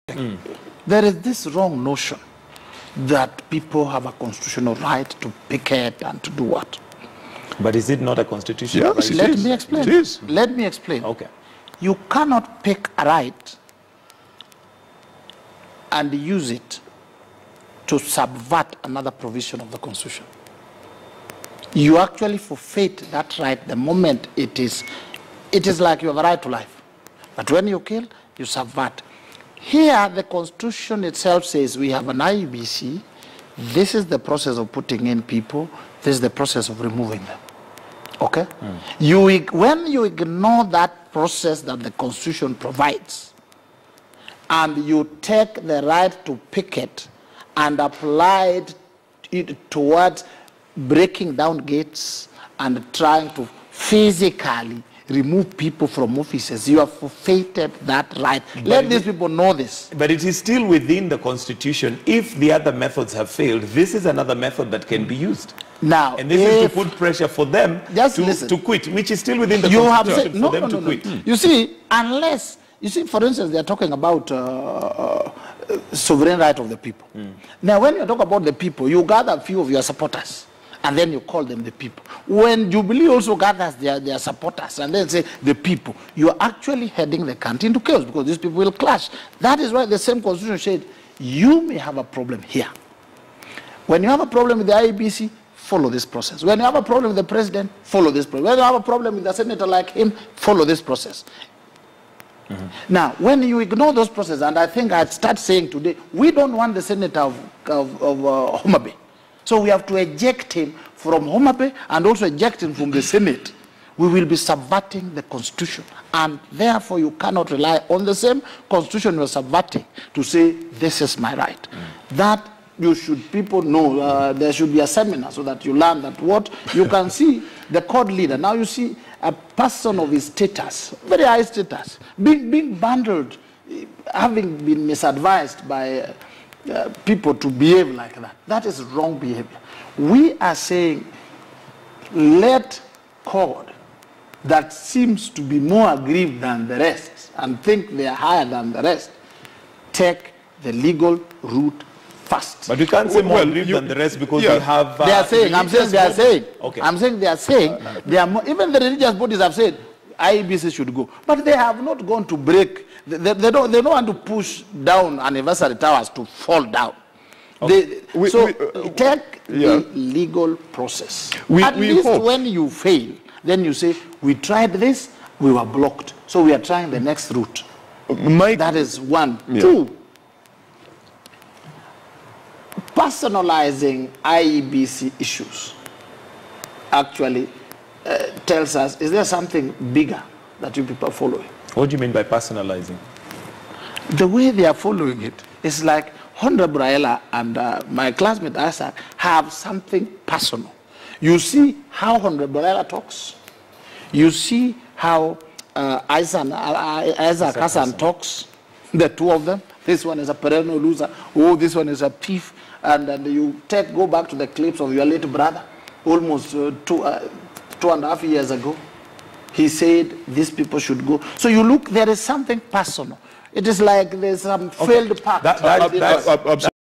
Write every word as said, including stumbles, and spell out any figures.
Mm. There is this wrong notion that people have a constitutional right to picket and to do what. But is it not a constitutional yes, right? Let is. me explain. It is. Let me explain. Okay. You cannot pick a right and use it to subvert another provision of the Constitution. You actually forfeit that right the moment it is, it is like you have a right to life. But when you kill, you subvert. Here, the Constitution itself says we have an I E B C. This is the process of putting in people. This is the process of removing them. Okay? Mm. You, when you ignore that process that the Constitution provides, and you take the right to picket and apply it, it towards breaking down gates and trying to physically remove people from offices, you have forfeited that right. But Let these people know this. But it is still within the Constitution. If the other methods have failed, this is another method that can be used. Now, and this is to put pressure for them just to, listen. to quit, which is still within the you Constitution have said, no, for them no, no, to no. quit. Mm. You see, unless, you see, for instance, they are talking about uh, uh, sovereign right of the people. Mm. Now, when you talk about the people, you gather a few of your supporters, and then you call them the people. When Jubilee also gathers their, their supporters and then say the people, you are actually heading the country into chaos because these people will clash. That is why the same Constitution said, you may have a problem here. When you have a problem with the I E B C, follow this process. When you have a problem with the president, follow this process. When you have a problem with a senator like him, follow this process. Mm-hmm. Now, when you ignore those processes, and I think I'd start saying today, we don't want the senator of, of, of uh, Homa Bay. So we have to eject him from Homa Bay and also eject him from the Senate. We will be subverting the Constitution. And therefore, you cannot rely on the same Constitution you're subverting to say, this is my right. Mm. That you should, people know, uh, there should be a seminar so that you learn that what you can see the court leader. Now you see a person of his status, very high status, being, being bundled, having been misadvised by uh, Uh, people to behave like that. That is wrong behavior. We are saying, let CORD, that seems to be more aggrieved than the rest and think they are higher than the rest, take the legal route first. But we can't say more well, aggrieved you, than the rest because yeah. we have... Uh, they are saying, I'm saying they are saying, okay. I'm saying they are saying, they are more, even the religious bodies have said, I E B C should go. But they have not gone to break, they, they, don't, they don't want to push down anniversary towers to fall down. Okay. They, we, so we, uh, take yeah. the legal process. We, At we least hope. when you fail, then you say, we tried this, we were blocked. So we are trying the next route. Mike, that is one. Yeah. Two, personalizing I E B C issues actually uh, tells us, is there something bigger that you people are following? What do you mean by personalizing? The way they are following it is like Honorable Raila and uh, my classmate Isaac have something personal. You see how Honorable Raila talks. You see how uh, Isaac, uh, Isaac Hassan talks, the two of them. This one is a perennial loser. Oh, this one is a thief. And then you take, go back to the clips of your late brother, almost uh, two, uh, two and a half years ago. He said these people should go. So you look, there is something personal. It is like there's some okay. failed pact. That, that, that's,